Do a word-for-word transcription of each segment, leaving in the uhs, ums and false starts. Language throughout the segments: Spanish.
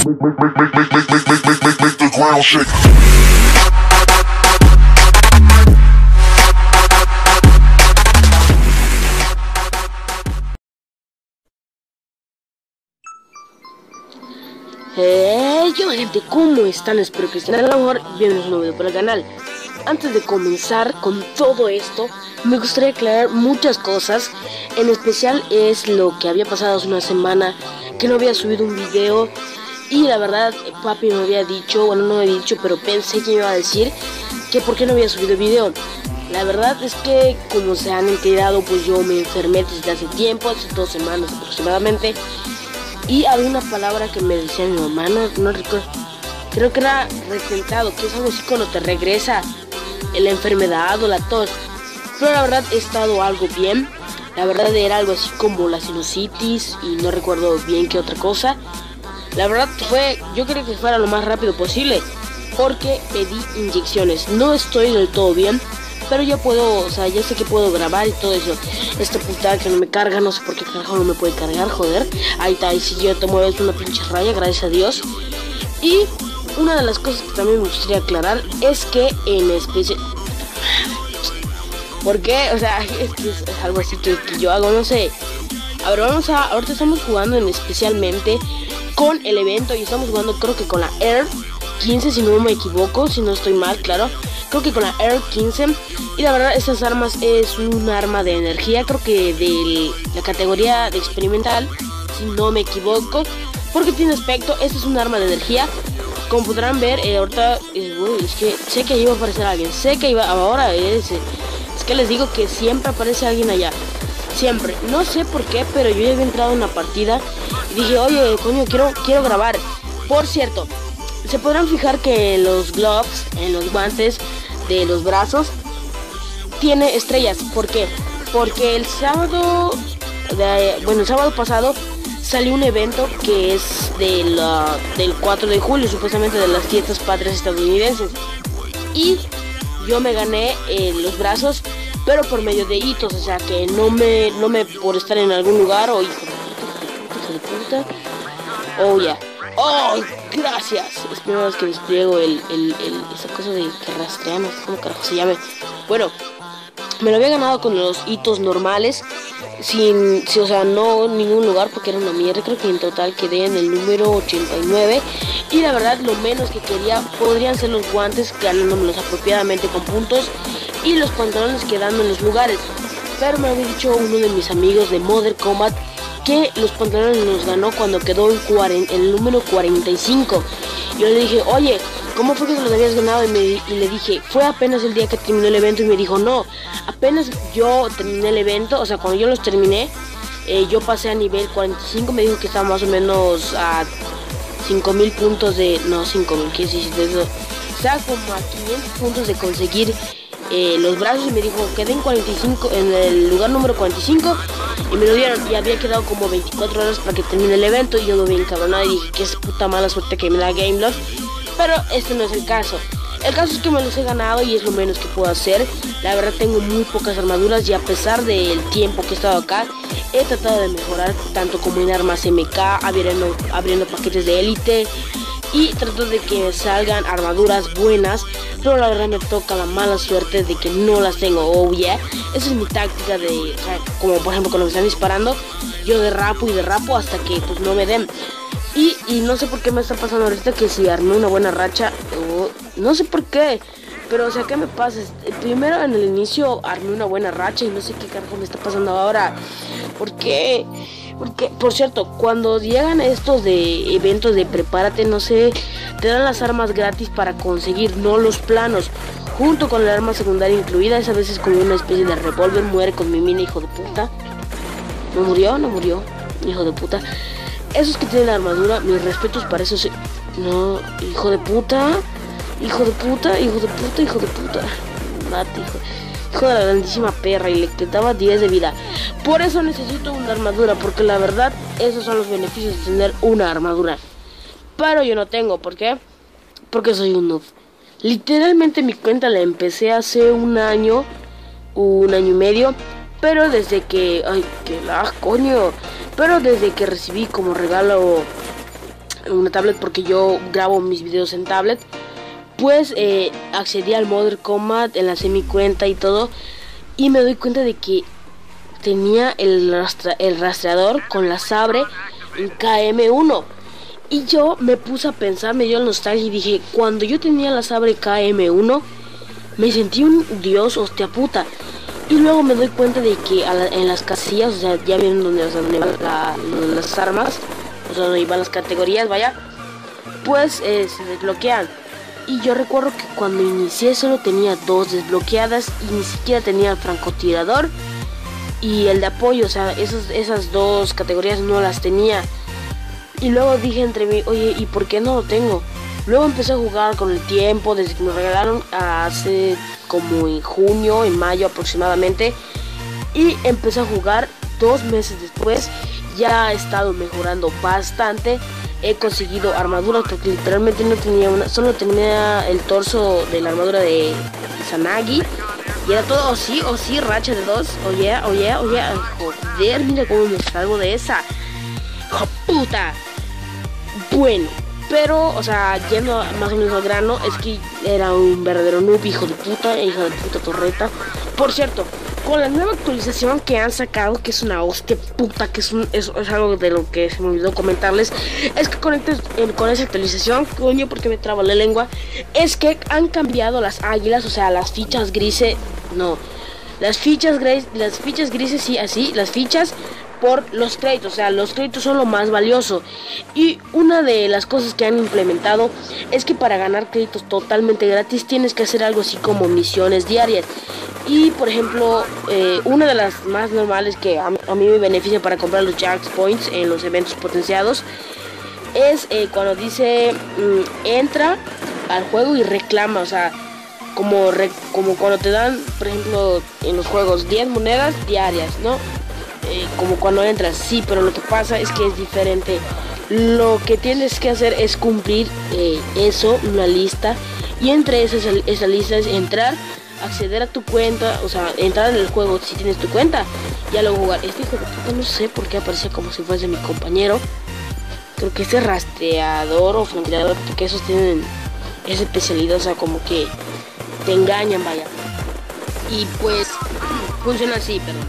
Hey, ¿qué onda, gente? ¿Cómo están? Espero que estén a lo mejor. Bienvenidos a un nuevo video para el canal. Antes de comenzar con todo esto, me gustaría aclarar muchas cosas. En especial es lo que había pasado hace una semana, que no había subido un video. Y la verdad, papi me había dicho, bueno, no me había dicho, pero pensé que me iba a decir que por qué no había subido video. La verdad es que, como se han enterado, pues yo me enfermé desde hace tiempo, hace dos semanas aproximadamente. Y había una palabra que me decía mi mamá, no, no recuerdo, creo que era retentado, que es algo así cuando te regresa la enfermedad o la tos. Pero la verdad he estado algo bien. La verdad era algo así como la sinusitis y no recuerdo bien qué otra cosa. La verdad fue, yo quería que fuera lo más rápido posible porque pedí inyecciones. No estoy del todo bien, pero ya puedo, o sea, ya sé que puedo grabar y todo eso. Esta putada que no me carga, no sé por qué carajo no me puede cargar, joder. Ahí está, y si yo te mueves una pinche raya, gracias a Dios. Y una de las cosas que también me gustaría aclarar es que en especial... ¿Por qué? O sea, es que es algo así que, que yo hago, no sé. A ver, vamos a... Ahorita estamos jugando en especialmente con el evento y estamos jugando creo que con la Air quince, si no me equivoco, si no estoy mal, claro. Creo que con la Air quince. Y la verdad, estas armas es un arma de energía, creo que de la categoría de experimental, si no me equivoco. Porque tiene aspecto, esta es un arma de energía. Como podrán ver, eh, ahorita, eh, uy, es que sé que iba a aparecer alguien. Sé que iba, ahora es, eh, es que les digo que siempre aparece alguien allá. Siempre, no sé por qué, pero yo ya había entrado en una partida y dije, oye, coño, quiero, quiero grabar. Por cierto, se podrán fijar que los gloves, en los guantes de los brazos, tiene estrellas. ¿Por qué? Porque el sábado, de, bueno, el sábado pasado salió un evento que es de la, del cuatro de julio, supuestamente de las fiestas patrias estadounidenses. Y yo me gané eh, los brazos, pero por medio de hitos, o sea que no me, no me por estar en algún lugar o hijo de puta, oh ya, yeah. Oh, gracias. Es primera vez que despliego el, el, el, esa cosa de que rastrean, no sé cómo carajo se llame. Bueno, me lo había ganado con los hitos normales, sin, sin, o sea, no ningún lugar porque era una mierda. Creo que en total quedé en el número ochenta y nueve. Y la verdad, lo menos que quería podrían ser los guantes, ganándomelos apropiadamente con puntos, y los pantalones quedando en los lugares. Pero me había dicho uno de mis amigos de Modern Combat que los pantalones los ganó cuando quedó en, cuarenta, en el número cuarenta y cinco. Yo le dije, oye, ¿cómo fue que se los habías ganado? Y, me, y le dije, fue apenas el día que terminó el evento. Y me dijo, no, apenas yo terminé el evento, o sea, cuando yo los terminé, eh, yo pasé a nivel cuarenta y cinco. Me dijo que estaba más o menos a cinco mil puntos de... No, cinco mil, ¿qué es eso? Estaba como a quinientos puntos de conseguir eh, los brazos. Y me dijo, quedé en cuarenta y cinco, en el lugar número cuarenta y cinco. Y me lo dieron, y había quedado como veinticuatro horas para que termine el evento. Y yo lo vi encabronado y dije, que es puta mala suerte que me da Gameloft. Pero este no es el caso. El caso es que me los he ganado y es lo menos que puedo hacer. La verdad tengo muy pocas armaduras y a pesar del tiempo que he estado acá, he tratado de mejorar tanto como en armas M K, abriendo, abriendo paquetes de élite y trato de que salgan armaduras buenas. Pero la verdad me toca la mala suerte de que no las tengo, oh yeah. Esa es mi táctica de, o sea, como por ejemplo cuando me están disparando, yo derrapo y derrapo hasta que pues no me den. Y, y no sé por qué me está pasando ahorita que si armé una buena racha, oh, no sé por qué, pero o sea, ¿qué me pasa? Primero en el inicio armé una buena racha y no sé qué carajo me está pasando ahora. ¿Por qué? Porque, por cierto, cuando llegan estos de eventos de prepárate, no sé, te dan las armas gratis para conseguir, no los planos, junto con el arma secundaria incluida. Esa vez es como una especie de revólver. Muere con mi mina, hijo de puta. ¿No murió? No murió, hijo de puta. Esos que tienen la armadura, mis respetos para esos. No, hijo de puta. Hijo de puta, hijo de puta, hijo de puta. Mate, hijo. Hijo de la grandísima perra. Y le quitaba diez de vida. Por eso necesito una armadura. Porque la verdad, esos son los beneficios de tener una armadura. Pero yo no tengo, ¿por qué? Porque soy un noob. Literalmente mi cuenta la empecé hace un año. Un año y medio. Pero desde que... Ay, qué lag, coño. Pero desde que recibí como regalo una tablet porque yo grabo mis videos en tablet, pues eh, accedí al Mortal Kombat, enlacé mi cuenta y todo, y me doy cuenta de que tenía el, rastra el rastreador con la Sabre en K M uno. Y yo me puse a pensar, me dio nostalgia y dije, cuando yo tenía la Sabre K M uno, me sentí un dios, hostia puta. Y luego me doy cuenta de que a la, en las casillas, o sea, ya vieron donde, o sea, donde van la, las armas, o sea, donde van las categorías, vaya, pues eh, se desbloquean. Y yo recuerdo que cuando inicié solo tenía dos desbloqueadas y ni siquiera tenía el francotirador y el de apoyo, o sea, esos, esas dos categorías no las tenía. Y luego dije entre mí, oye, ¿y por qué no lo tengo? Luego empecé a jugar con el tiempo, desde que me regalaron hace como en junio, en mayo aproximadamente. Y empecé a jugar dos meses después. Ya he estado mejorando bastante. He conseguido armaduras porque literalmente no tenía una, solo tenía el torso de la armadura de Izanagi. Y era todo, o oh, sí, o oh, sí, racha de dos. Oye, oye, oye, joder, mira cómo me salgo de esa. ¡Oh, puta! Bueno, pero, o sea, yendo más o menos al grano, es que era un verdadero noob, hijo de puta, hijo de puta torreta. Por cierto, con la nueva actualización que han sacado, que es una hostia puta, que es, un, es, es algo de lo que se me olvidó comentarles, es que con, este, con esa actualización, coño, porque me traba la lengua, es que han cambiado las águilas, o sea, las fichas grises, no, las fichas grises, las fichas grises, sí, así, las fichas por los créditos, o sea, los créditos son lo más valioso. Y una de las cosas que han implementado es que para ganar créditos totalmente gratis tienes que hacer algo así como misiones diarias. Y por ejemplo, eh, una de las más normales que a, a mí me beneficia para comprar los Jax Points en los eventos potenciados es eh, cuando dice mmm, entra al juego y reclama, o sea, como, re, como cuando te dan, por ejemplo, en los juegos diez monedas diarias, ¿no? Eh, como cuando entras, sí, pero lo que pasa es que es diferente. Lo que tienes que hacer es cumplir eh, eso, una lista, y entre esas, esa lista es entrar, acceder a tu cuenta, o sea, entrar en el juego si tienes tu cuenta, ya luego jugar. Este hijo de puta no sé por qué aparece como si fuese mi compañero. Creo que este rastreador o francotirador, porque esos tienen esa especialidad, o sea, como que te engañan, vaya. Y pues funciona así, perdón.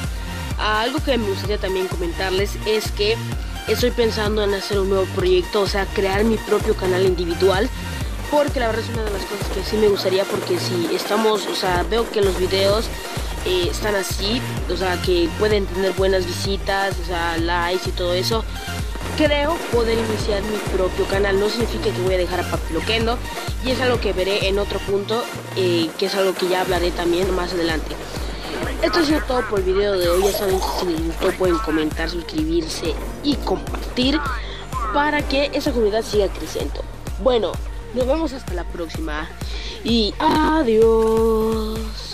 Algo que me gustaría también comentarles es que estoy pensando en hacer un nuevo proyecto, o sea, crear mi propio canal individual, porque la verdad es una de las cosas que sí me gustaría, porque si estamos, o sea, veo que los videos eh, están así, o sea, que pueden tener buenas visitas, o sea, likes y todo eso, creo poder iniciar mi propio canal. No significa que voy a dejar a Papi Loquendo, y es algo que veré en otro punto, eh, que es algo que ya hablaré también más adelante. Esto ha sido todo por el video de hoy. Ya saben, si les gustó pueden comentar, suscribirse y compartir para que esa comunidad siga creciendo. Bueno, nos vemos hasta la próxima y adiós.